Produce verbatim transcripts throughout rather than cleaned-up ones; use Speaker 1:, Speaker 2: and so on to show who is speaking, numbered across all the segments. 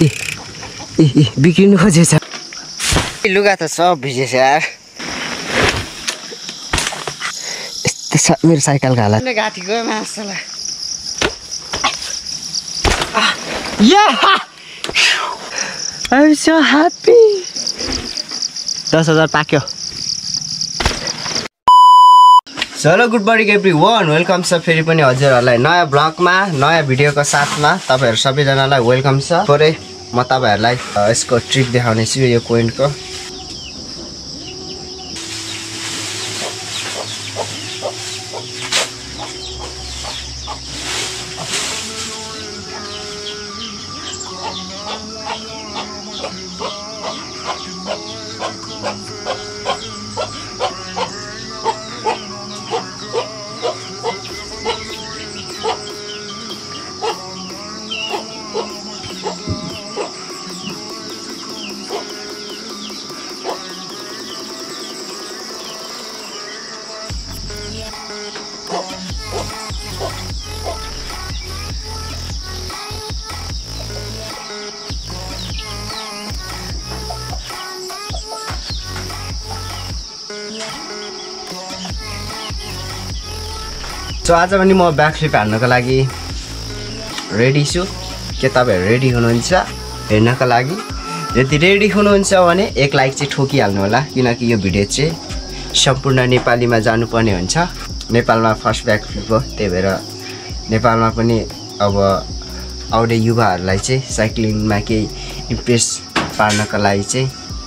Speaker 1: ए ए बिग्रिनु खोजेछ लुगा त सब भिजेछ यार यस्तो मेरो साइकलको हालत घाँटी गयो मासला Yeah! I'm so happy. दस हजार पाक्यो चलो गुड मर्निङ एभ्रीवन वेलकम छ फेरि पनि हजुरहरूलाई नयाँ ब्लगमा नयाँ भिडियोको साथमा तपाईहरु सबैजनालाई वेलकम छ थोरै म तपाईहरुलाई यसको ट्रिक देखाउने छु यो कोइनको सो आज पनि म ब्याक फ्लिप हान्नको लागि रेडी छु के तपाईहरु रेडी हुनुहुन्छ हेर्नको लागि यदि रेडी हुनुहुन्छ भने एक लाइक चाहिँ ठोकिहाल्नु होला किनकि यो भिडियो चाहिँ सम्पूर्ण नेपालीमा जानुपर्ने हुन्छ नेपालमा फर्स्ट ब्याक फ्लिप हो त्यही भएर नेपालमा पनि अब आउने युवाहरूलाई चाहिँ साइक्लिङमा केही इम्प्रेस पार्नको लागि चाहिँ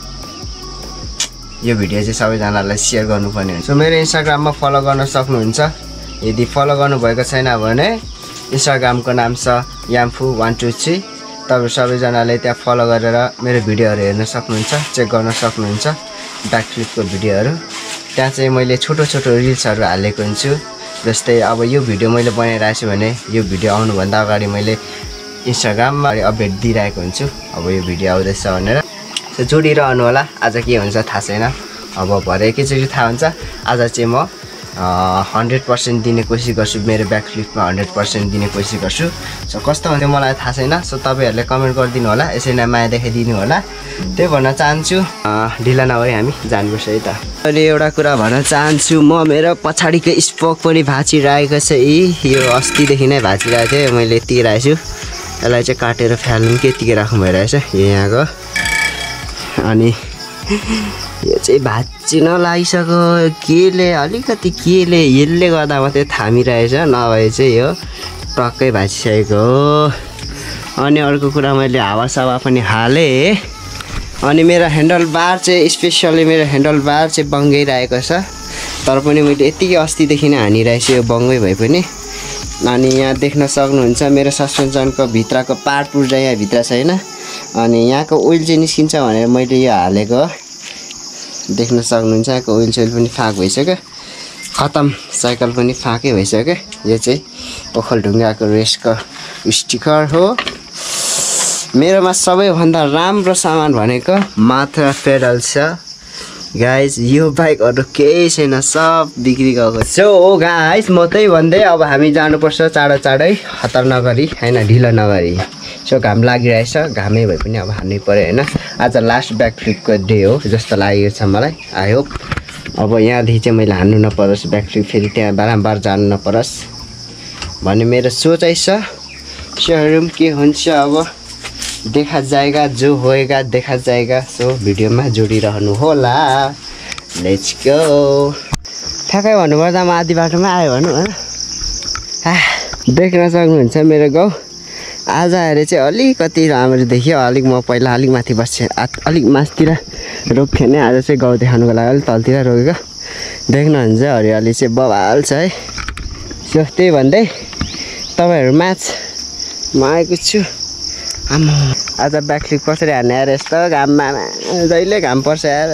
Speaker 1: यो भिडियो चाहिँ सबैजनालाई सेयर गर्नुपर्ने हुन्छ सो मेरो इन्स्टाग्राममा फलो गर्न सक्नुहुन्छ यदि फलो गर्नुभएको छैन भने इन्स्टाग्रामको नाम छ याम्फु वान टू थ्री तपाईहरु सबैजनाले त्यहाँ फलो गरेर मेरो भिडियोहरु हेर्न सक्नुहुन्छ चेक गर्न सक्नुहुन्छ ब्याक फ्लिपको भिडियोहरु त्यहाँ चाहिँ मैले छोटो छोटो रिल्सहरु हालेको हुन्छु जस्तै अब यो भिडियो मैले बनाइरहेको छु भने यो भिडियो आउनु भन्दा अगाडि मैले इन्स्टाग्राममा अपडेट दिइरहेको हुन्छु अब यो भिडियो आउँदैछ भनेर सो जोडिरहनु होला आज के हुन्छ थाहा छैन अब भरे एकैचोटि थाहा हुन्छ आज चाहिँ म हन्ड्रेड पर्सेंट दिने कोसिस गर्छु मेरो ब्याक फ्लिपमा हन्ड्रेड पर्सेंट दिने कोसिस गर्छु सो कस्तो हुन्छ मलाई थाहा छैन सो तपाईहरुले कमेन्ट गरिदिनु होला यसैले माया देखाइदिनु होला त्यही भन्न चाहन्छु ढिला नभई हामी जानुपर्छ है त अहिले एउटा कुरा भन्न चाहन्छु म मेरो पछाडीको स्पोक पनि भाँचिरहेको छ यी यो अस्तिदेखि नै भाँचिरहेको थियो मैले यतिराखेको छु यसलाई चाहिँ काटेर फ्याल्नु के यतिकै राख्नु भइरहेछ यो यहाँको अनि यो चाहिँ भाँचिन लागिसक्यो केले अलिकति केले यसले गर्दा मात्रै थामिरहेछ नभए चाहिँ यो टक्कै भाँचिसकेको हो अनि अर्को कुरा मैले हावासावा पनि हालेँ अनि मेरो ह्यान्डल बार चाहिँ स्पेसली मेरो ह्यान्डल बार चाहिँ बङ्गाइरहेको छ तर पनि मैले यतिकै अस्तिदेखि नै हानिरहेछु यो बङ्गै भए पनि अनि यहाँ देख्न सक्नुहुन्छ मेरो सस्पेन्सनको भित्रको पार्ट पुर्जा यहाँ भित्र छैन अनि यहाँको ओइल चाहिँ निस्किन्छ भनेर मैले यो हालेको देख्न सक्नुहुन्छ यहाँको ओइल सोइल पनि फाक भइसक्यो खतम साइकल पनि फाकै भइसक्यो यो चाहिँ ओखलढुङ्गाको रेसको स्टिकर हो मेरोमा सबैभन्दा राम्रो सामान भनेको मात्र पेडल छ गाइज यो बाइकहरु केही छैन सब बिक्री गएको सो गाइज म त्यही भन्दै अब हामी जानुपर्छ चाँडो चाँडै हतार नगरी हैन ढिलो नगरी सो घाम लागिरहेछ घामै भए पनि अब हान्नै पर्यो हैन आज लास्ट ब्याक फ्लिपको डे हो जस्तो लागेको छ मलाई आई होप अब यहाँदेखि चाहिँ मैले हान्नु नपरोस् ब्याक फ्लिप फेरि त्यहाँ बारम्बार जानु नपरोस् भन्ने मेरो सोचाइ छ सेयरम के हुन्छ अब देखा जाएगा जो होएगा देखा जाएगा सो भिडियोमा जोडिरहनु होला लेट्स गो ठ्याक्कै भन्नुपर्दा म आधी बाटोमा आयो भनौँ हैन देख्न सक्नुहुन्छ मेरो गाउँ आज आएर चाहिँ अलिकति राम्रो देखियो अलिक म पहिला अलिक माथि बस्छु अलिक माथितिर रोक्थेँ नि आज चाहिँ गाउँ देखाउनुको लागि अलिक तलतिर रोकेको देख्नुहुन्छ हरियाली चाहिँ बवाल छ है सो त्यही भन्दै तपाईहरु म्याच म आएको छु आम्मा आज ब्याक फ्लिप कसरी हान्ने यार यस्तो घाममा जहिले घाम पर्छ यार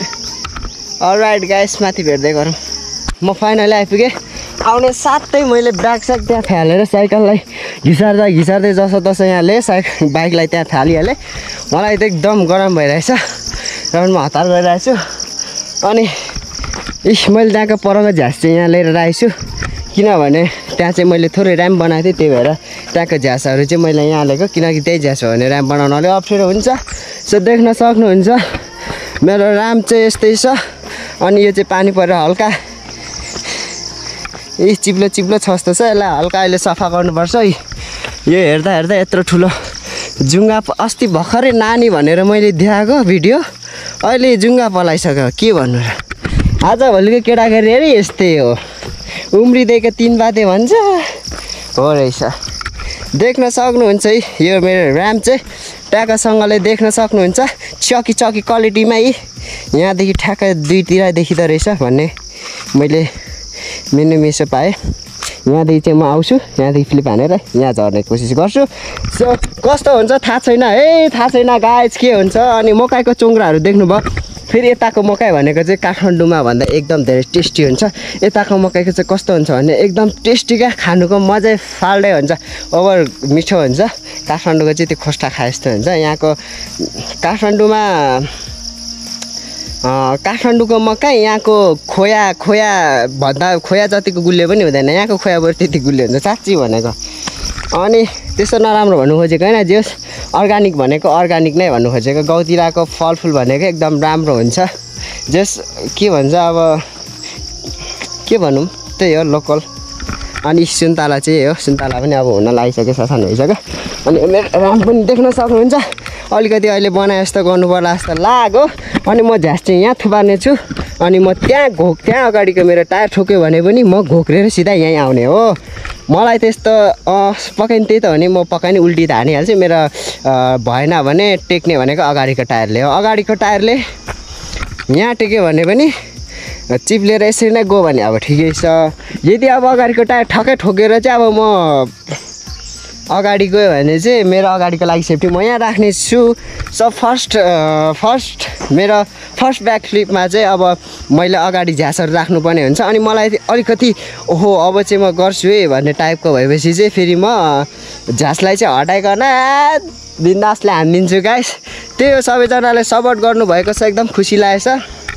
Speaker 1: अलराइट गाइस माथि भेट्दै गरौँ म फाइनली आइपुगेँ आउने साथै मैले ब्याग स्याग त्यहाँ फ्यालेर साइकललाई घिसार्दा घिसार्दै जसो तसो यहाँ ले साइकल बाइकलाई त्यहाँ फालिहालेँ मलाई त एकदम गरम भइरहेछ र म हतार गरिरहेको छु अनि इस मैले त्यहाँको परको झ्यास चाहिँ यहाँ लिएर राखेको छु किनभने त्यहाँ चाहिँ मैले थोरै ऱ्याम्प बनाएको थिएँ, त्यही भएर त्यहाँको झ्यासहरू चाहिँ मैले यहाँ हालेको, किनकि त्यही झ्यास हो भने ऱ्याम्प बनाउन अलिक अप्ठ्यारो हुन्छ। सो देख्न सक्नुहुन्छ मेरो ऱ्याम्प चाहिँ यस्तै छ। अनि यो चाहिँ पानी परेर हल्का ए चिप्लो चिप्लो छ जस्तो छ, यसलाई हल्का अहिले सफा गर्नुपर्छ। यो हेर्दा हेर्दा यत्रो ठुलो जुङ्गा अस्ति भर्खरै नानी भनेर मैले देखाएको भिडियो अहिले जुङ्गा पलाइसक्यो, के भन्नु र। आजभोलिको केटाकेटी हेरी यस्तै हो, उम्रिँदैको तिन बाते भन्छ हो रहेछ। देख्न सक्नुहुन्छ है यो मेरो ऱ्याम्प चाहिँ ट्याक्कसँगले देख्न सक्नुहुन्छ, चकी चकी क्वालिटीमा यी यहाँदेखि ठ्याक्कै दुईतिर देखिँदो रहेछ भन्ने मैले मेनु मेसो पाएँ। यहाँदेखि चाहिँ म आउँछु, यहाँदेखि फ्लिप हानेर यहाँ झर्ने कोसिस गर्छु। सो कस्तो हुन्छ थाहा छैन है, थाहा छैन गाइस के हुन्छ। अनि मकैको चोङ्ग्राहरू देख्नुभयो, फेरि यताको मकै भनेको चाहिँ काठमाडौँमा भन्दा एकदम धेरै टेस्टी हुन्छ। यताको मकैको चाहिँ कस्तो हुन्छ भने एकदम टेस्टी क्या, खानुको मजै फाल्टै हुन्छ, ओभर मिठो हुन्छ। काठमाडौँको चाहिँ त्यो खोस्टा खाए जस्तो हुन्छ। यहाँको काठमाडौँमा काठमाडौँको मकै यहाँको खोया खोया भन्दा खोया जतिको गुलियो पनि हुँदैन, यहाँको खोया बरु त्यति गुलियो हुन्छ साँच्ची भनेको। अनि त्यस्तो नराम्रो भन्नु खोजेको होइन, जे होस् अर्ग्यानिक भनेको अर्ग्यानिक नै भन्नु खोजेको। गाउँतिरको फलफुल भनेको एकदम राम्रो हुन्छ। जस के भन्छ अब के भनौँ त्यही हो लोकल। अनि सुन्तला चाहिँ हो, सुन्तला पनि अब हुन लागिसक्यो, ससानो भइसक्यो। अनि मेरो ऱ्याम्प पनि देख्न सक्नुहुन्छ, अलिकति अहिले बनाए जस्तो गर्नु पर्ला जस्तो लाग्यो। अनि म झ्यास चाहिँ यहाँ थुपार्ने छु, अनि म त्यहाँ घोक त्यहाँ अगाडिको मेरो टायर ठोक्यो भने पनि म घोक्रेर सिधा यहीँ आउने हो। मलाई त्यस्तो पकाइने त्यही त हो नि, म पकाइ नि उल्टी त हानिहाल्छु। मेरो भएन भने टेक्ने भनेको अगाडिको टायरले हो। अगाडिको टायरले यहाँ टेक्यो भने पनि चिप्लेर यसरी नै गयो भने अब ठिकै छ। यदि अब अगाडिको टायर ठक्कै ठोकेर चाहिँ अब म अगाडि गयो भने चाहिँ मेरो अगाडिको लागि सेफ्टी म यहाँ राख्ने छु। सो फर्स्ट फर्स्ट मेरो फर्स्ट ब्याक फ्लिपमा चाहिँ अब मैले अगाडि झ्यासहरू राख्नुपर्ने हुन्छ। अनि मलाई अलिकति ओहो अब चाहिँ म गर्छु है भन्ने टाइपको भएपछि चाहिँ फेरि म झ्यासलाई चाहिँ हटाइकन बिन्दासले हानिदिन्छु गाइस। त्यही हो, सबैजनाले सपोर्ट गर्नुभएको छ, एकदम खुसी लागेछ।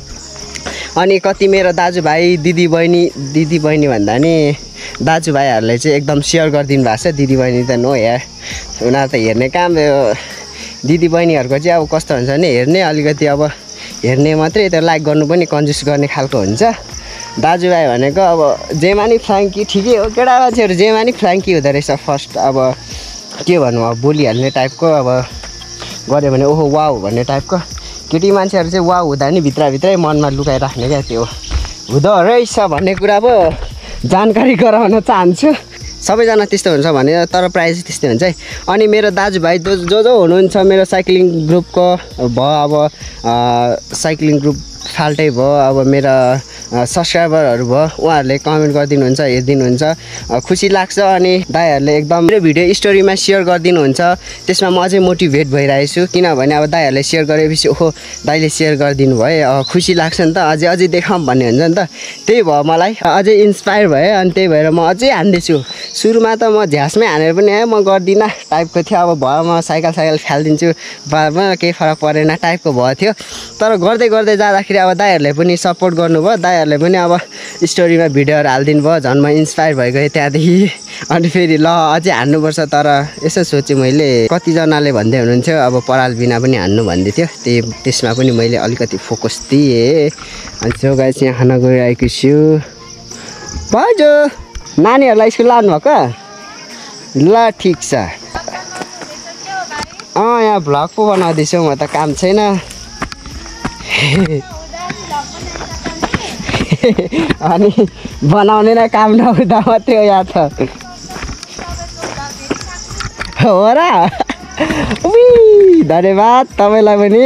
Speaker 1: अनि कति मेरो दाजुभाइ दिदीबहिनी दिदीबहिनी भन्दा नि दाजुभाइहरूले चाहिँ एकदम सेयर गरिदिनु भएको छ। दिदीबहिनी त नो यार, उनीहरू त हेर्ने काम, दिदीबहिनीहरूको चाहिँ अब कस्तो हुन्छ भने हेर्ने अलिकति अब हेर्ने मात्रै, त्यो लाइक गर्नु पनि कन्जुस गर्ने खालको हुन्छ। दाजुभाइ भनेको अब जेमा नि फ्राङ्की ठिकै हो, केटा मान्छेहरू जेमा नि फ्राङ्की हुँदो रहेछ। फर्स्ट अब के भन्नु, अब बोलिहाल्ने टाइपको, अब गऱ्यो भने ओहो वाउ भन्ने टाइपको। केटी मान्छेहरू चाहिँ वाउ हुँदा नि भित्रभित्रै मनमा लुकाइराख्ने क्या, त्यो हुँदो रहेछ भन्ने कुरा पो जानकारी गराउन चाहन्छु। सबैजना त्यस्तो हुन्छ भने तर प्रायः चाहिँ त्यस्तै हुन्छ है। अनि मेरो दाजुभाइ जो जो जो हुनुहुन्छ मेरो साइक्लिङ ग्रुपको भयो, अब साइक्लिङ ग्रुप फाल्टै भयो, अब मेरो सब्सक्राइबरहरू भयो, उहाँहरूले कमेन्ट गरिदिनुहुन्छ, हेरिदिनुहुन्छ, खुसी लाग्छ। अनि दाइहरूले एकदम मेरो भिडियो स्टोरीमा सेयर गरिदिनुहुन्छ, त्यसमा म अझै मोटिभेट भइरहेको छु। किनभने अब दाइहरूले सेयर गरेपछि ओहो दाइले सेयर गरिदिनु भयो, खुसी लाग्छ नि त, अझै अझै देखाऊँ भन्ने हुन्छ नि त। त्यही भयो, मलाई अझै इन्सपायर भयो। अनि त्यही भएर म अझै हान्दैछु। सुरुमा त म झ्यासमै हानेर पनि है म गर्दिनँ टाइपको थियो, अब भयो म साइकल साइकल फालिदिन्छु, बादमा केही फरक परेन टाइपको भयो थियो। तर गर्दै गर्दै जाँदाखेरि अब दाइहरूले पनि सपोर्ट गर्नुभयो, दाइहरूले पनि अब स्टोरीमा भिडियोहरू हालिदिनु भयो, झन् म इन्सपायर भइगएँ त्यहाँदेखि। अनि फेरि ल अझै हान्नुपर्छ, तर यसो सोचेँ मैले, कतिजनाले भन्दै हुनुहुन्थ्यो अब पराल बिना पनि हान्नु भन्दै थियो, त्यही त्यसमा पनि मैले अलिकति फोकस दिएँ। अनि सो गाइस यहाँ खाना गइरहेको छु। भाउजू नानीहरूलाई स्कुल लानुभएको? ल ठिक छ। अँ यहाँ भ्लग पो बनाउँदैछु म त, काम छैन। अनि बनाउने नै काम नहुँदा मात्रै हो यहाँ त, हो र। धन्यवाद तपाईँलाई पनि।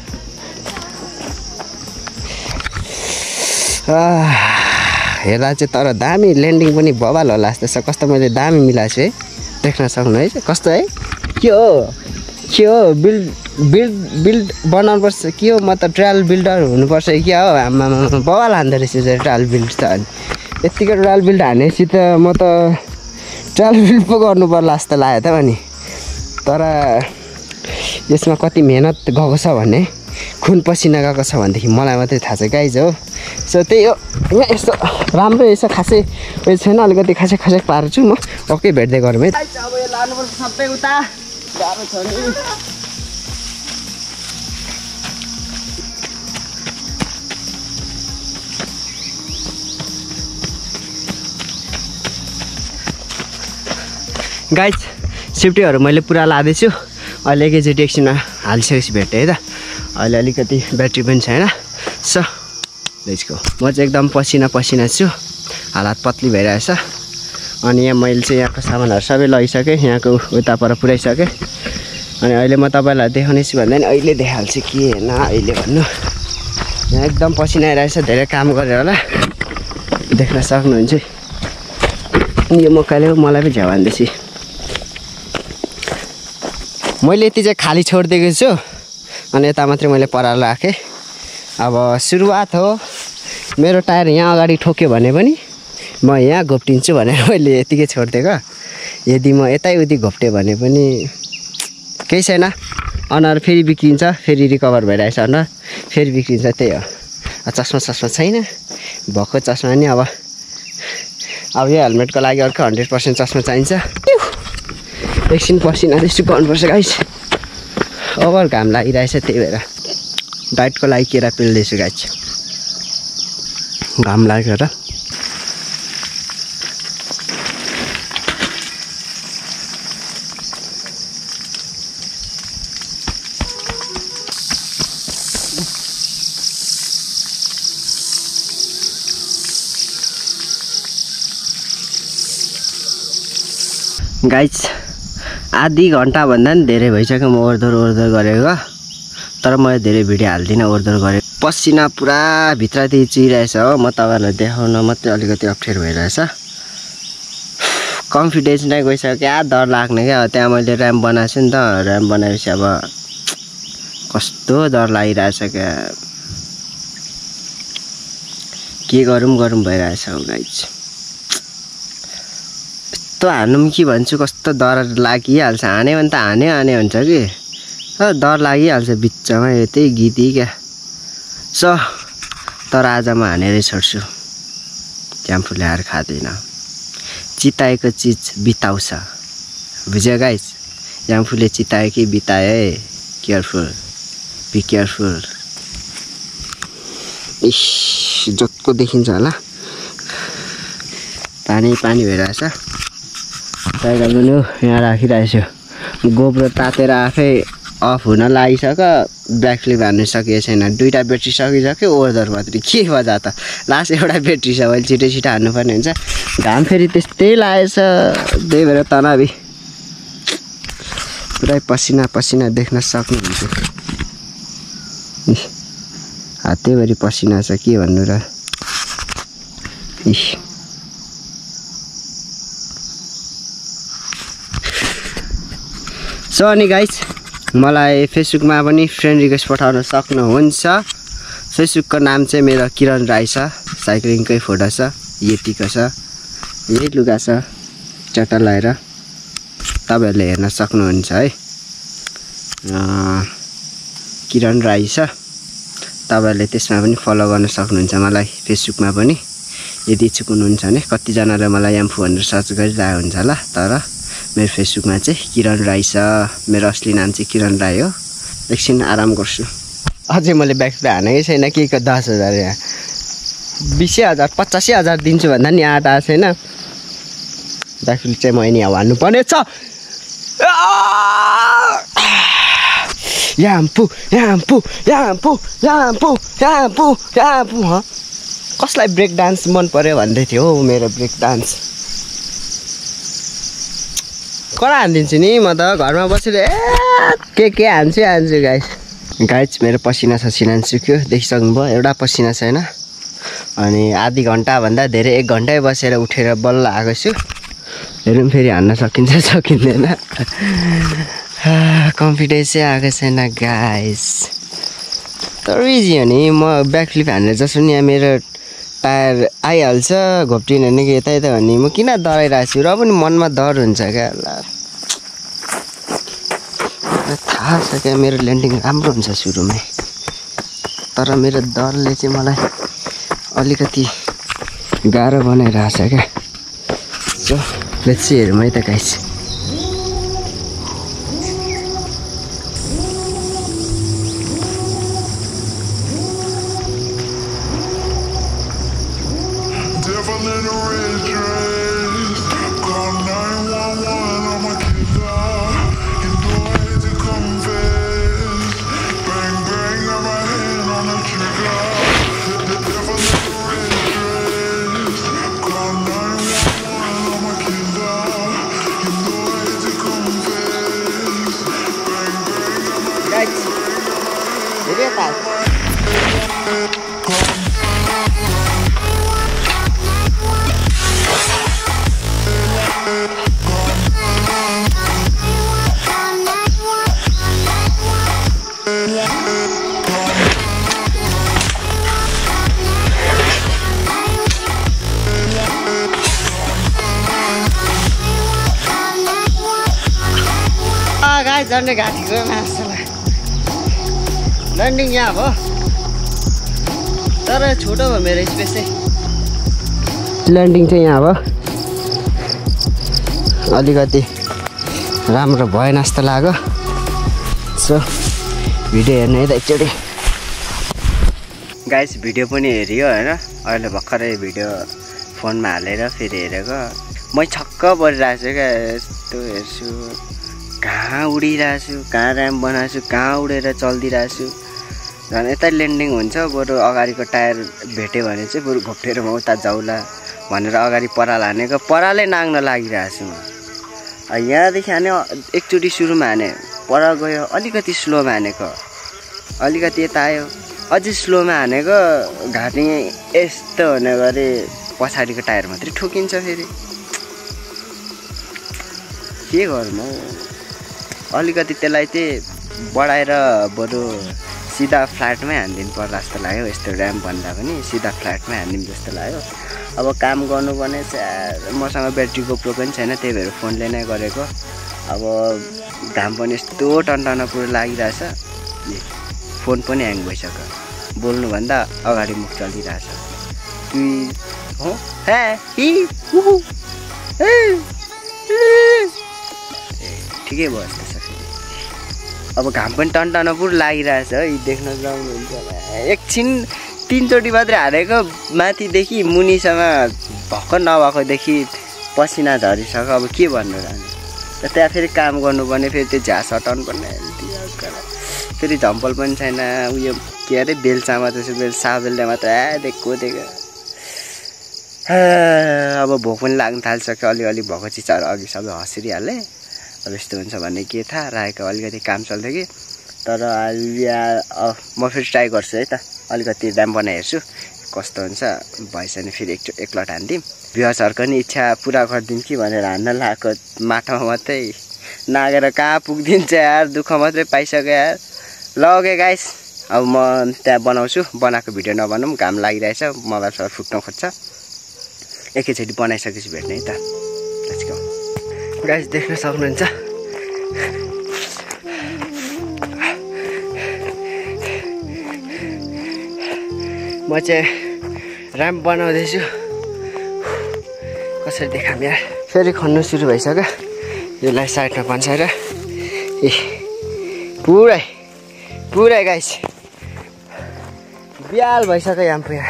Speaker 1: हेर्दा चाहिँ तर दामी ल्यान्डिङ पनि बबाल होला जस्तो छ, कस्तो मैले दामी मिलाएको छु है, देख्न सक्नु है कस्तो है। के हो के हो बिल्ड बिल्ड बिल्ड बनाउनुपर्छ के हो, म त ट्रायल बिल्डर हुनुपर्छ क्या हो। आमा बबाल हान्दो रहेछ ट्रायल बिल्ड त। अनि यत्तिकै ट्रायल बिल्ड हानेपछि त म त ट्रायल बिल्ड पो गर्नु पर्ला जस्तो लाग्यो त। अनि तर यसमा कति मेहनत गएको छ भने, खुन पसिना गएको छ भनेदेखि मलाई मात्रै थाहा छ गाइज हो। सो त्यही हो यहाँ यस्तो राम्रो रहेछ खासै उयो छैन अलिकति खासै खासै पार्छु म ओके भेट्दै गरौँ है अब यो लानुपर्छ सबै उता गाह्रो छ नि गाइज सेफ्टीहरू मैले पुरा लाँदैछु अहिले एकैचोटि एकछिनमा हालिसकेपछि भेटेँ है त अहिले अलिकति ब्याट्री पनि छैन सो लेट्स गो म चाहिँ एकदम पसिना पसिना छु हालत पत्ली भइरहेछ अनि यहाँ मैले चाहिँ यहाँको सामानहरू सबै लगिसकेँ यहाँको उता पर पुऱ्याइसकेँ अनि अहिले म तपाईँलाई देखाउनेछु भन्दा नि अहिले देखाइहाल्छु के होइन अहिले भन्नु यहाँ एकदम पसिना आइरहेछ धेरै काम गरेर होला देख्न सक्नुहुन्छ यो मकैले मलाई पनि झ्याउ हान्दैछु मैले यति चाहिँ खाली छोडिदिएको छु अनि यता मात्रै मैले पराल राखेँ अब सुरुवात हो मेरो टायर यहाँ अगाडि ठोक्यो भने पनि म यहाँ घोप्टिन्छु भनेर मैले यतिकै छोडिदिएको यदि म यतै उति घोप्टेँ भने पनि केही छैन अनुहार फेरि बिग्रिन्छ फेरि रिकभर भइरहेछ अनुहार फेरि बिग्रिन्छ त्यही हो चस्मा चस्मा छैन भएको चस्मा नि अब अब यो हेलमेटको लागि अर्को हन्ड्रेड पर्सेन्ट चस्मा चाहिन्छ एकछिन पसिना त्यस्तो गर्नुपर्छ गाइस ओभर घाम लागिरहेछ त्यही भएर डाइटको लागि केरा पिल्दैछु गाइस घाम लागेर गाइस आधी घन्टाभन्दा पनि धेरै भइसक्यो म ओर्दोर ओर्दोर गरेको तर मैले धेरै भिडियो हाल्दिनँ ओर्दोर गरेँ पसिना पुरा भित्रदेखि चुहिरहेछ हो म तपाईँहरूलाई देखाउन मात्रै अलिकति अप्ठ्यारो भइरहेछ कन्फिडेन्स नै गइसक्यो क्या डर लाग्ने क्या त्यहाँ मैले ऱ्याम्प बनाएको छु नि त ऱ्याम्प बनाएपछि अब कस्तो डर लागिरहेछ क्या के गरौँ गरौँ भइरहेछ हो गाइस यस्तो हान्नु पनि के भन्छु कस्तो डर लागिहाल्छ हान्यो भने त हान्यो हान्यो हुन्छ कि डर लागिहाल्छ बिचमा यो त्यही गीती क्या सो तर आज म हानेरै छोड्छु झ्याम्फु ल्याएर खाँदैन चिताएको चिज बिताउँछ बुझ्यो गाइस झ्याम्फुले चितायो कि बितायो है केयरफुल बी केयरफुल इस जत्को देखिन्छ होला पानी पानी भइरहेछ टाइगर पनि यहाँ राखिरहेछु गोब्रो तातेर आफै अफ हुन लागिसक्यो ब्याक फ्लिप हान्नु सकिएको छैन दुईवटा ब्याट्री सकिसक्यो ओर्दर मात्रै के बजा त लास्ट एउटा ब्याट्री छ अहिले छिटो छिटो हान्नुपर्ने हुन्छ घाम फेरि त्यस्तै लागेछ त्यही भएर तनावी पुरै पसिना पसिना देख्न सक्नुहुन्छ हातैभरि पसिना छ के भन्नु र इस सो अनि गाइस मलाई फेसबुकमा पनि फ्रेन्ड रिक्वेस्ट पठाउन सक्नुहुन्छ फेसबुकको नाम चाहिँ मेरो किरण राई छ साइक्लिङकै फोटो छ यतिको छ यही लुगा छ चट्टा लगाएर तपाईँहरूले हेर्न सक्नुहुन्छ है किरण राई छ तपाईँहरूले त्यसमा पनि फलो गर्न सक्नुहुन्छ मलाई फेसबुकमा पनि यदि इच्छुक हुनुहुन्छ भने कतिजनाले मलाई याम्फू भनेर सर्च गरिरहेको हुन्छ होला तर मेरो फेसबुकमा चाहिँ किरण राई छ मेरो असली नाम चाहिँ किरण राई हो एकछिन आराम गर्छु अझै मैले ब्याक फ्लिप हानेकै छैन के को दस हजार यहाँ बिसै हजार पचासी हजार दिन्छु भन्दा नि आधा छैन ब्याक फ्लिप चाहिँ मैले यहाँ हान्नु पर्ने छ याम्फू याम्फू याम्फू याम्फू याम्फू याम्फू ह कसलाई ब्रेक डान्स मन पर्यो भन्दै थियो हौ मेरो ब्रेक डान्स कडा हानिदिन्छु नि म त घरमा बसेर ए के के हान्छु हान्छु गाइस गाइस मेरो पसिना ससिना सुक्यो देखिसक्नुभयो एउटा पसिना छैन अनि आधी घन्टाभन्दा धेरै एक घन्टै बसेर उठेर बल्ल आएको छु हेरौँ फेरि हान्न सकिन्छ सकिँदैन कन्फिडेन्सै आएको छैन गाइस तर इजी हो नि म ब्याक फ्लिप हानेर जस्तो नि यहाँ मेरो टायर आइहाल्छ घोप्टिन भने कि यता यता भने म किन डराइरहेको छु र पनि मनमा डर हुन्छ क्या थाहा छ क्या मेरो ल्यान्डिङ राम्रो हुन्छ सुरुमै तर मेरो डरले चाहिँ मलाई अलिकति गाह्रो बनाइरहेछ क्या सो लेट्स सी हेरौँ है त गाइस गाइस झन्डै घाँटीको मासुलाई ल्यान्डिङ यहाँ भयो तर छोटो भयो मेरो स्पेस चाहिँ ल्यान्डिङ चाहिँ यहाँ भयो अलिकति राम्रो भएन जस्तो लाग्यो सो भिडियो हेर्नु है त एकचोटि गाइस भिडियो पनि हेऱ्यो होइन अहिले भर्खरै भिडियो फोनमा हालेर फेरि हेरेको मै छक्क परिरहेको छु क्या यस्तो हेर्छु कहाँ उडिरहेको छु कहाँ ऱ्याम्प बनाएको छु कहाँ उडेर चल्दिरहेको छु झन् यता ल्यान्डिङ हुन्छ बरु अगाडिको टायर भेट्यो भने चाहिँ बरु घोप्टेर म उता जाउला भनेर अगाडि पराल हानेको परालै नाग्न लागिरहेको छु म यहाँदेखि हाने एकचोटि सुरुमा हाने पर गयो अलिकति स्लोमा हानेको अलिकति यता आयो अझै स्लोमा हानेको घाँटी यस्तो हुने गरी पछाडिको टायर मात्रै ठोकिन्छ फेरि के गर्नु अलिकति त्यसलाई चाहिँ बढाएर बरु सिधा फ्ल्याटमै हानिदिनु पर्ला जस्तो लाग्यो यस्तो ऱ्याम्प भन्दा पनि सिधा फ्ल्याटमै हानिदिनु जस्तो लाग्यो अब काम गर्नु भने मसँग ब्याट्री गोप्रो पनि छैन त्यही भएर फोनले नै गरेको अब घाम पनि यस्तो टन्टन पुरो लागिरहेछ फोन पनि ह्याङ भइसक्यो बोल्नुभन्दा अगाडि मुख चलिरहेछ हो ठिकै भयो जस्तो छ अब घाम पनि टन्टन पुरो लागिरहेछ है देख्न सक्नुहुन्छ एकछिन तिनचोटि मात्रै हालेको माथिदेखि मुनिसम्म भक्क नभएकोदेखि पसिना झरिसक्यो अब के भन्नु र त्यहाँ फेरि काम गर्नुपर्ने फेरि त्यो झ्यास हटाउनु पर्ने फेरि झम्पल पनि छैन उयो के अरे बेल्चा मात्रै छ बेल साबेलले मात्रै आ दिएको दिएको अब भोक पनि लाग्न थालिसक्यो अलिअलि भएको चिजहरू अघि सबै हँसिरिहालेँ अब यस्तो हुन्छ भन्ने के थाहा राखेको अलिकति काम चल्थ्यो कि तर म फेरि ट्राई गर्छु है त अलिकति ऱ्याम्प बनाइ हेर्छु कस्तो हुन्छ भएछ भने फेरि एक एकलट हान्दिउँ भ्युअर्सहरूको नि इच्छा पुरा गरिदिउँ कि भनेर हान्न लगाएको माटोमा मात्रै नागेर कहाँ पुगिदिन्छ यार दुःख मात्रै पाइसक्यो यार ल ओके गाइस अब म त्यहाँ बनाउँछु बनाएको भिडियो नबनाउँ घाम लागिरहेछ मोबाइल सबै फुट्न खोज्छ एकैचोटि बनाइसकेपछि भेट्ने है त लेट्स गो गाइस देख्न सक्नुहुन्छ म चाहिँ ऱ्याम्प बनाउँदैछु कसरी देखाम यार फेरि खन्नु सुरु भइसक्यो यसलाई साइडमा पन्साएर ए पुरै पुरै गाइस बिहाल भइसक्यो यहाँ पुरा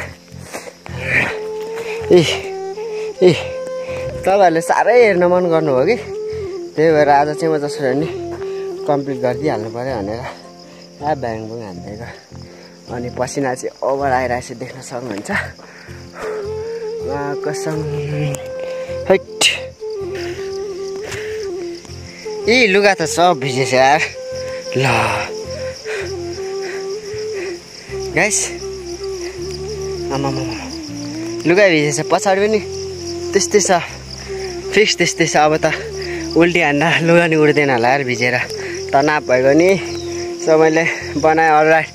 Speaker 1: ए ए तपाईँहरूले साह्रै हेर्न मन गर्नुभयो कि त्यही भएर आज चाहिँ म जसरी नि कम्प्लिट गरिदिइहाल्नु पऱ्यो भनेर आ ब्याङ बुङ हान्दिएको अनि पसिना चाहिँ ओभर आइरहेको छ देख्न सक्नुहुन्छ कसम हैट ए लुगा त सब भिजेछ यार ल गाइस आमा लुगा भिजेछ पछाडि पनि त्यस्तै छ फिक्स त्यस्तै छ अब त उल्टी हान्दा लुगा नि उड्दैन होला यार भिजेर तनाव भएको नि सो मैले बनाएँ अलराइट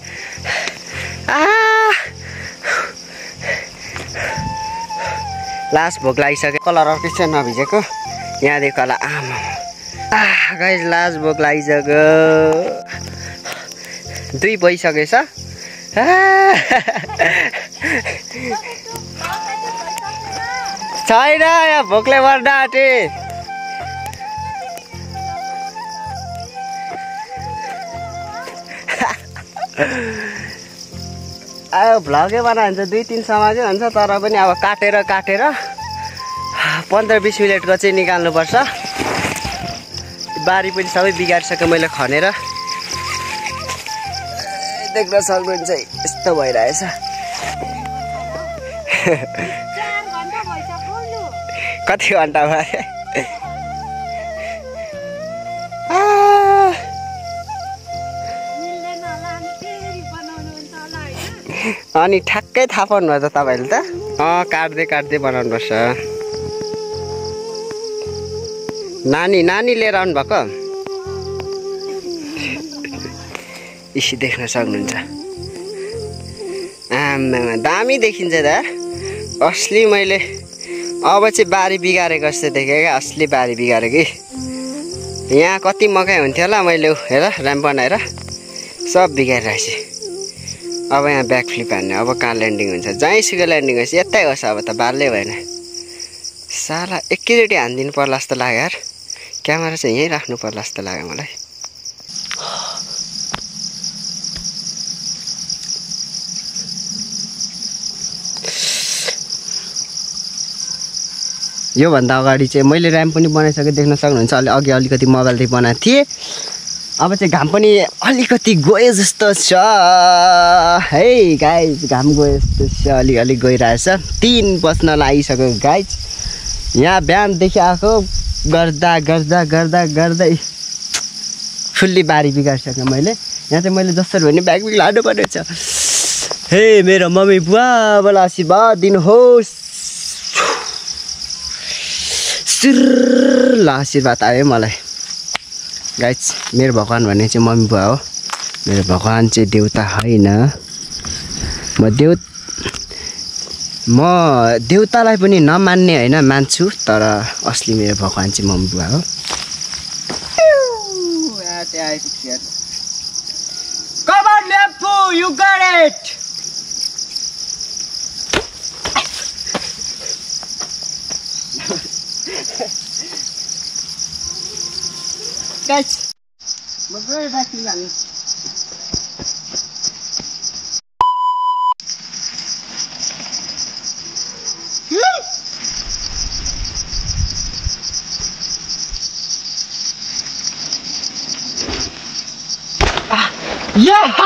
Speaker 1: लास्ट भोक लागिसक्यो कलर अर्कै छ नभिजेको यहाँदेखि होला आमा गाइस लास्ट भोक लागिसक्यो दुई बजिसकेछ छैन यहाँ भोकले मर्न आँटे अब भ्लगै बनाइन्छ दुई तिन समाजै हुन्छ तर पनि अब काटेर काटेर पन्ध्र बिस मिनटको चाहिँ निकाल्नुपर्छ बारी पनि सबै बिगारिसक्यो मैले खनेर देख्न सक्नुहुन्छ यस्तो भइरहेछ कति घन्टा भयो अनि ठ्याक्कै थाहा पाउनुभयो त तपाईँले त अँ काट्दै काट्दै बनाउनुपर्छ नानी नानी लिएर आउनु भएको इसी देख्न सक्नुहुन्छ आमामा दामी देखिन्छ त असली मैले अब चाहिँ बारी बिगारेको जस्तो देखेँ क्या असली बारी बिगारेको यहाँ कति मकै हुन्थ्यो होला मैले हेर ऱ्याम्प बनाएर सब बिगारिरहेछ अब यहाँ ब्याक फ्लिप हान्ने अब कहाँ ल्यान्डिङ हुन्छ जहीँसुकै ल्यान्डिङ होस् यतै होस् अब त बाल्लै भएन साला एकैचोटि हानिदिनु पर्ला जस्तो लाग्यो यार क्यामेरा चाहिँ यहीँ राख्नु पर्ला जस्तो लाग्यो मलाई योभन्दा अगाडि चाहिँ मैले ऱ्याम्प पनि बनाइसकेँ देख्न सक्नुहुन्छ अलि अघि अलिकति मोबाइलदेखि बनाएको थिएँ अब चाहिँ घाम पनि अलिकति गयो जस्तो छ है गाइज घाम गयो जस्तो छ अलि अलिक गइरहेछ तिन बज्न लागिसक्यो गाइज यहाँ बिहानदेखि आएको गर्दा गर्दा गर्दा गर्दै फुल्ली बारी बिगारिसकेँ मैले यहाँ चाहिँ मैले जसरी भने ब्याग बिग लानु पर्ने छ हे मेरो मम्मी बुवालाई आशीर्वाद दिनुहोस् ल आशीर्वाद आयो मलाई गाइज मेरो भगवान् भन्ने चाहिँ मम्मी बुवा हो मेरो भगवान् चाहिँ देउता होइन म देउ म देउतालाई पनि नमान्ने होइन मान्छु तर असली मेरो भगवान् चाहिँ मम्मी बुवा हो Come on, Lempu, you got it! Guys, I'm very happy now. Yeah!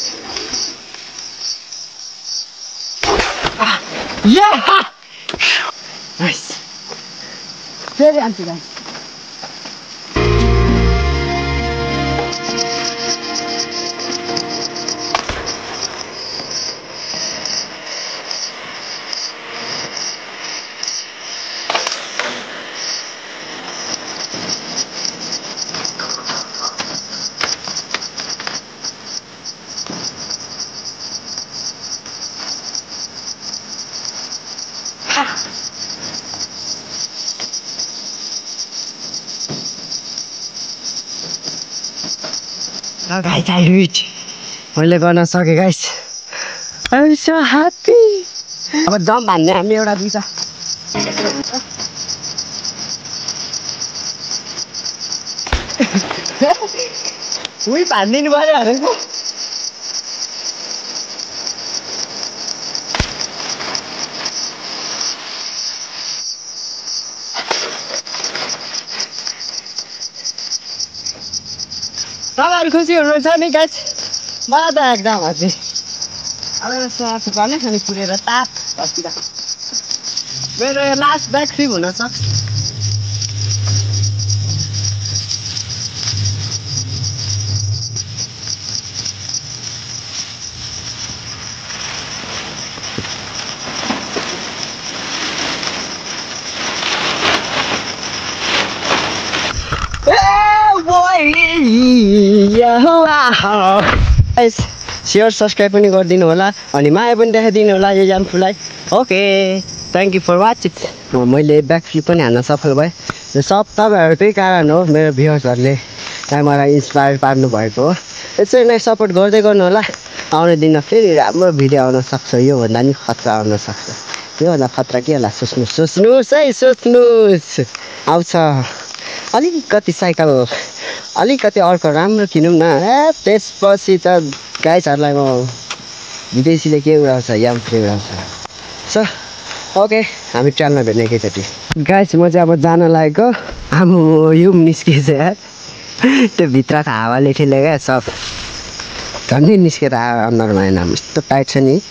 Speaker 1: Yeah! Nice. Very empty, guys. Oh guys, I reach. मैले गर्न सके guys. I'm so happy. अब जम्प हान्ने हामी एउटा दुईटा. उही हान्दिनु पर्यो भनेको. तपाईँहरू खुसी हुनुहुन्छ नि गाइस मलाई त एकदम हजुर अब यसो आफू गर्ने अनि पुरेर ताप बस्दिँदा मेरो यो लास्ट ब्याक फ्लिप हुनसक्छ सेयर सब्सक्राइब पनि गरिदिनु होला अनि माया पनि देखाइदिनु होला यो याम्फूलाई okay thank you for watching मैले ब्याक फ्लिप पनि हान्न सफल भएँ र सब तपाईँहरू त्यही कारण हो मेरो भ्युअर्सहरूले त्यहाँ मलाई इन्सपायर पार्नु भएको हो यसरी नै सपोर्ट गर्दै गर्नु होला आउने दिनमा फेरि राम्रो भिडियो आउन सक्छ योभन्दा नि खतरा आउन सक्छ त्योभन्दा खतरा के होला सोच्नुहोस् सोच्नुहोस् है सोच्नुहोस् आउँछ अलिकति साइकल अलिकति अर्को राम्रो किनौँ न ए त्यसपछि त गाइजहरूलाई म विदेशीले के उडाउँछ याम फ्री उडाउँछ सो ओके हामी ट्रेनमा भेट्ने एकैचोटि गाइज म चाहिँ अब जान लागेको आमो यो निस्किएछ यार त्यो भित्रको हावाले ठेले क्या सब झन्डै निस्केर आयो अनुहारमा आएन यस्तो टाइट छ नि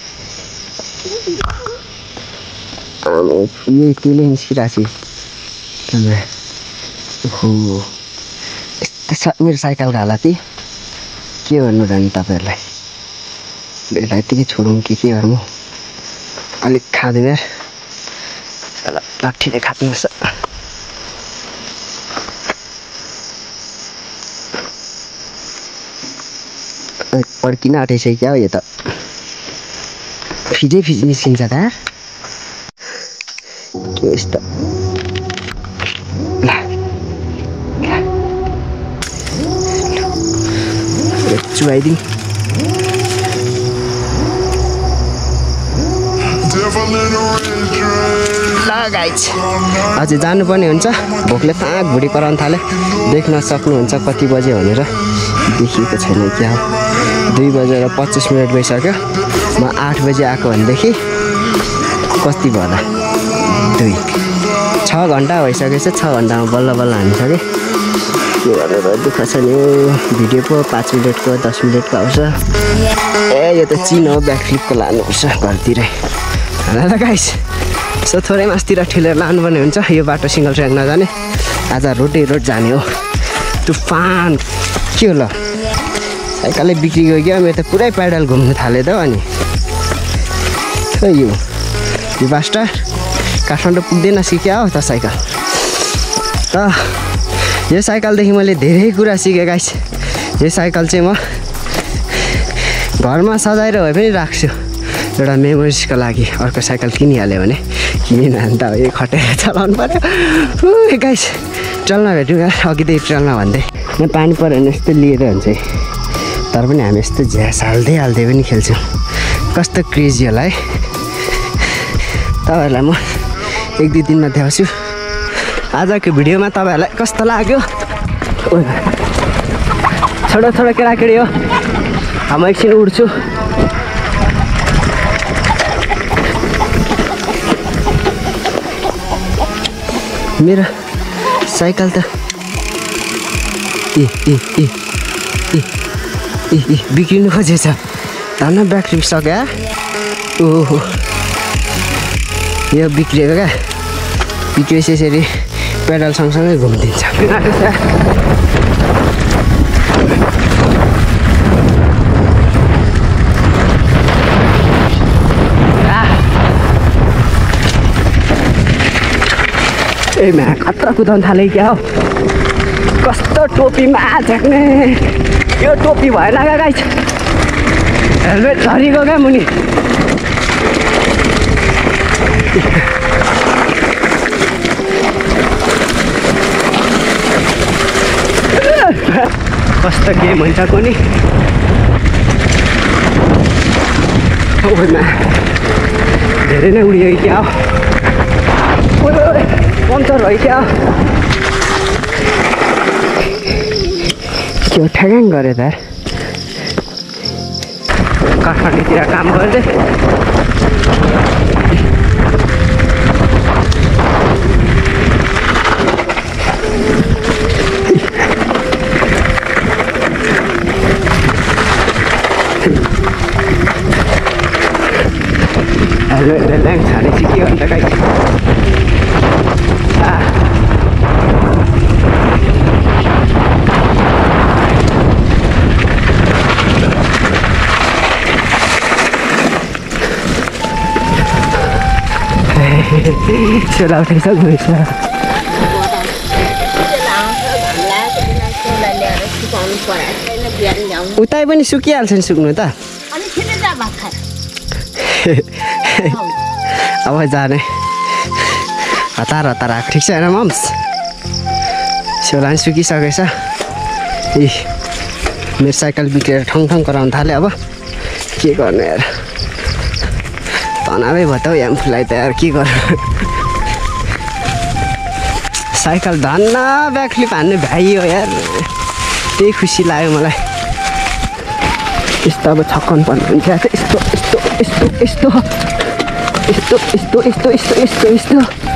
Speaker 1: यही त्यसले निस्किरहेको छु हो यस्तो छ मेरो साइकलको हालत के भन्नु र नि तपाईँहरूलाई यसलाई यत्तिकै छोडौँ कि के गर्नु अलिक खाँदैन यार लाठीले खाँद्नुपर्छ पड्किन आँटिसक्यो क्या हो यो त फिजै फिज निस्किन्छ त के यस्तो चुहाइदिउँ ल गाइज अझै जानुपर्ने हुन्छ भोकले फाँक भुँडी कराउन थाल्यो देख्न सक्नुहुन्छ कति बजे भनेर देखिएको छैन क्या दुई बजेर पच्चिस मिनट भइसक्यो म आठ बजे आएको भनेदेखि कति भयो होला दुई छ घन्टा भइसकेछ छ घन्टामा बल्ल बल्ल हानिसकेँ के गरेर दुःख छ नि भिडियो पो पाँच मिनटको दस मिनटको आउँछ ए यो त चिन हो ब्याकफ्लिपको लानुपर्छ घरतिरै होला त गाइस सो थोरै मासतिर ठेलेर लानुपर्ने हुन्छ यो बाटो सिङ्गल ट्र्याक नजाने आज रोडै रोड जाने हो तुफान के हो ल साइकलै बिग्री गयो क्या मेरो त पुरै पेडल घुम्नु थाल्यो त अनि यो यो बास्टर काठमाडौँ पुग्दैन सिक्या हो त साइकल त यो साइकलदेखि मैले धेरै कुरा सिकेँ गाइस यो साइकल चाहिँ म घरमा सजाएर भए पनि राख्छु एउटा मेमोरिजको लागि अर्को साइकल किनिहाल्यो भने किनेन अन्त अब यो खटेर चलाउनु पऱ्यो गाइस ट्रेलमा भेट्यौँ यार अघिदेखि ट्रेलमा भन्दै न पानी पऱ्यो भने यस्तो लिएर हुन्छ तर पनि हामी यस्तो झ्यास हाल्दै हाल्दै पनि खेल्छौँ कस्तो क्रेजी होला है तपाईँहरूलाई म एक दुई दिनमा देखाउँछु आजको भिडियोमा तपाईँहरूलाई कस्तो लाग्यो छोटो छोटो केटाकेटी हो म एकछिन उड्छु मेरो साइकल त ए ए ए ए ए ए बिग्रिनु खोजेछ धन्न ब्याट्री सक्यो ओहो यो बिग्रिएको क्या बिग्रेपछि यसरी पेडल सँगसँगै घुमिदिन्छ ए म्या खतरा कुदाउनु थाले क्या हो कस्तो टोपीमा झ्याक्ने यो टोपी भएन क्या गाइस हेलमेट झरीको क्या मुनि कस्तो के भन्छ कोनी ओमा धेरै नै उडियो क्या हो पम्चर भयो क्या के ठ्याङ गऱ्यो त काठमाडौँतिर काम गर्दै ल्याङ छानेपछि के अन्त गाई छोरा उठेछ गएछ उतै पनि सुकिहाल्छ नि सुक्नु त अब जाने हतार हतार आएको ठिक छ होइन मम्स सेउला पनि सुकिसकेछ ए मेरो साइकल बिग्रेर ठङ ठङ कराउनु थाल्यो अब के गर्ने यार
Speaker 2: तनावै भयो त हौ यामफुलाई त यार के गर्नु साइकल धन्न ब्याकफ्लिप हान्ने भ्याइयो यार त्यही खुसी लाग्यो मलाई यस्तो अब छक्कन पर्नु हुन्छ यस्तो यस्तो यस्तो यस्तो यस्तो यस्तो यस्तो यस्तो यस्तो यस्तो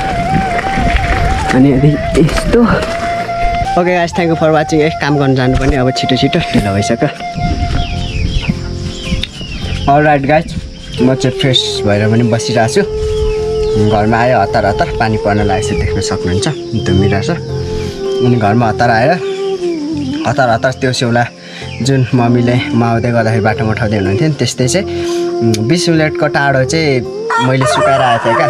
Speaker 2: अनि यस्तो okay guys thank you for watching है काम गर्न जानुपर्ने अब छिटो छिटो ढिलो भइसक्यो अलराइट गाइस म चाहिँ फ्रेस भएर पनि बसिरहेको छु घरमा आयो हतार हतार पानी पर्न लागेको छ देख्न सक्नुहुन्छ धुमिरहेछ अनि घरमा हतार आएर हतार हतार त्यो सेउला जुन मम्मीले म आउँदै गर्दाखेरि बाटोमा उठाउँदै हुनुहुन्थ्यो नि त्यस्तै चाहिँ बिस मिनटको टाढो चाहिँ मैले सुकाएर आएको थिएँ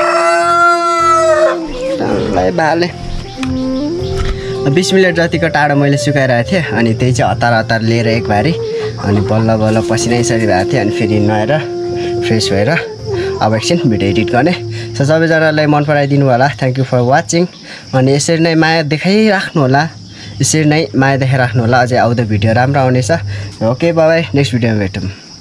Speaker 2: क्या बाले बिस मिनट जतिको टाढो मैले सुकाएर आएको थिएँ अनि त्यही चाहिँ हतार हतार लिएर एक भारी अनि बल्ल बल्ल पसिनै सरिरहेको थिएँ अनि फेरि नुहाएर फ्रेस भएर अब एकछिन भिडियो एडिट गर्ने सो सबैजनालाई मन पराइदिनु होला थ्याङ्क यू फर वाचिङ अनि यसरी नै माया देखाइराख्नु होला यसरी नै माया देखाइराख्नु होला अझै आउँदो भिडियो राम्रो आउनेछ ओके बाई नेक्स्ट भिडियोमा भेटौँ